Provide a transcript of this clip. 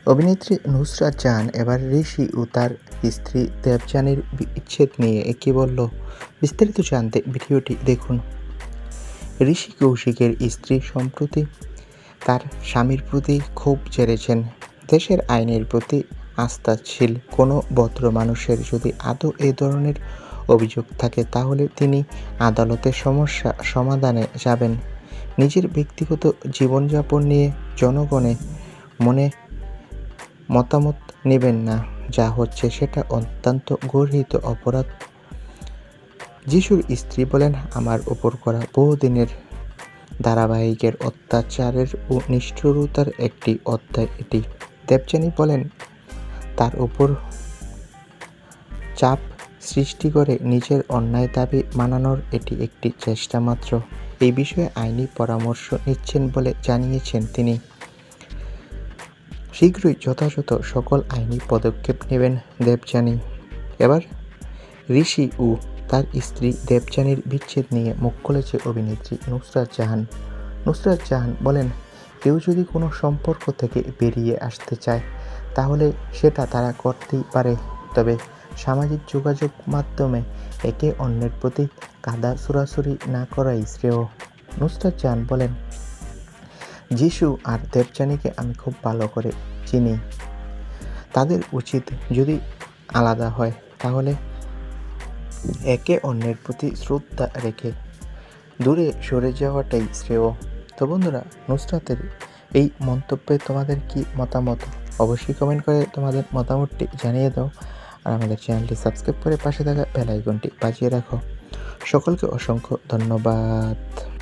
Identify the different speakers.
Speaker 1: অভিনেত্রী নুসরাত জাহান এবার ঋষি ও তার স্ত্রী দেবযানীর বিচ্ছেদ নিয়ে কি বলল, বিস্তারিত জানতে ভিডিওটি দেখুন। ঋষি কৌশিকের স্ত্রী সম্প্রতি তার স্বামীর প্রতি ক্ষোভ ঝেড়েছেন। দেশের আইনের প্রতি আস্থাশীল কোনো ভদ্র মানুষের যদি আদৌ এ ধরনের অভিযোগ থাকে, তাহলে তিনি আদালতের সমস্যা সমাধানে যাবেন। নিজের ব্যক্তিগত জীবনযাপন নিয়ে জনগণের মনে মতামত নেবেন না। যা হচ্ছে সেটা অত্যন্ত গর্হিত অপরাধ। যিশুর স্ত্রী বলেন, আমার উপর করা বহুদিনের ধারাবাহিকের অত্যাচারের ও নিষ্ঠুরতার একটি অধ্যায় এটি। দেবযানী বলেন, তার উপর চাপ সৃষ্টি করে নিজের অন্যায় দাবি মানানোর এটি একটি চেষ্টা মাত্র। এই বিষয়ে আইনি পরামর্শ নিচ্ছেন বলে জানিয়েছেন তিনি। শীঘ্রই যথাযথ সকল আইনি পদক্ষেপ নেবেন দেবযানী। এবার ঋষি ও তার স্ত্রী দেবযানীর বিচ্ছেদ নিয়ে মুখ খুলেছে অভিনেত্রী নুসরাত জাহান। নুসরাত জাহান বলেন, কেউ যদি কোনো সম্পর্ক থেকে বেরিয়ে আসতে চায়, তাহলে সেটা তারা করতেই পারে, তবে সামাজিক যোগাযোগ মাধ্যমে একে অন্যের প্রতি কাদা ছোড়াছুড়ি না করাই শ্রেয়। নুসরাত জাহান বলেন, যিশু আর দেবযানীকে আমি খুব ভালো করে চিনি। তাদের উচিত যদি আলাদা হয়, তাহলে একে অন্যের প্রতি শ্রদ্ধা রেখে দূরে সরে যাওয়াটাই শ্রেয়। তো বন্ধুরা, নুসরাতের এই মন্তব্যে তোমাদের কি মতামত? অবশ্যই কমেন্ট করে তোমাদের মতামতটি জানিয়ে দাও। আর আমাদের চ্যানেলটি সাবস্ক্রাইব করে পাশে থাকা বেল আইকনটি বাজিয়ে রাখো। সকলকে অসংখ্য ধন্যবাদ।